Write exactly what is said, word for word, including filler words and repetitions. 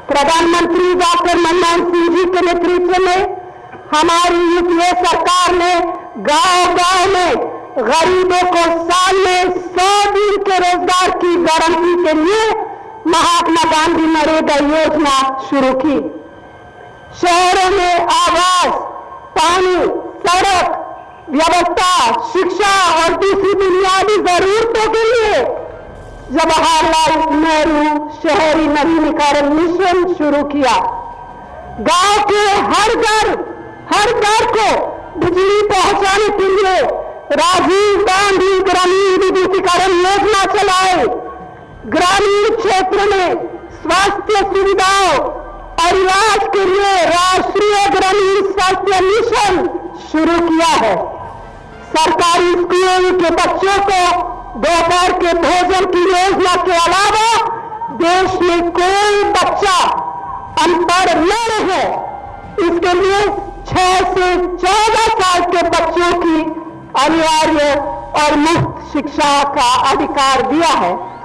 प्रधानमंत्री डॉक्टर मनमोहन सिंह जी के नेतृत्व में हमारी यूपीए सरकार ने गांव-गांव में गरीबों को साल में सौ दिन के रोजगार की गारंटी के लिए महात्मा गांधी नरेगा योजना शुरू की। शहरों में आवास, पानी, सड़क व्यवस्था, शिक्षा और दूसरी बुनियादी जरूरतों के लिए जवाहरलाल नेहरू शहरी नवीनीकरण मिशन शुरू किया। गांव के हर घर हर घर को बिजली पहुंचाने के लिए राजीव गांधी ग्रामीण विद्युतीकरण योजना चलाए। ग्रामीण क्षेत्र में स्वास्थ्य सुविधाओं और इलाज के लिए राष्ट्रीय ग्रामीण स्वास्थ्य मिशन शुरू किया है। सरकारी स्कूलों के बच्चों को दोपहर के भोजन की योजना के अलावा देश में कोई बच्चा अनपढ़ न रहे, इसके लिए छह से चौदह साल के बच्चों की अनिवार्य और मुफ्त शिक्षा का अधिकार दिया है।